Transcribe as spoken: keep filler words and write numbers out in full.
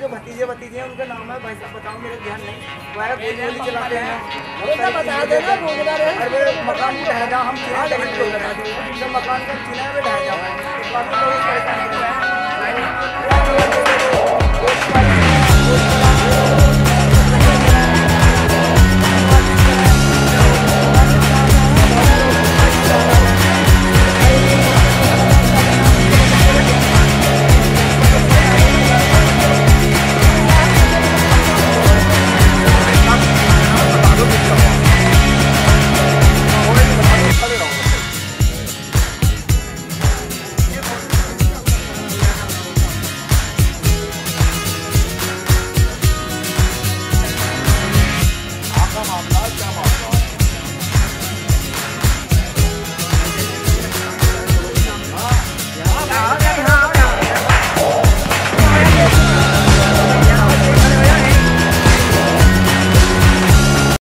भतीजे भतीजे हैं, उनका नाम है भाई साहब, बताओ मेरे ध्यान नहीं, वह गोली गोली चलाते हैं। बता देना अरे मकान भी ढह जाओ, हम चिन्ह लेकिन लोग बता दो, जब मकान का चिन्ह भी ढह जाओ, काफी लोग परेशान कर रहे हैं।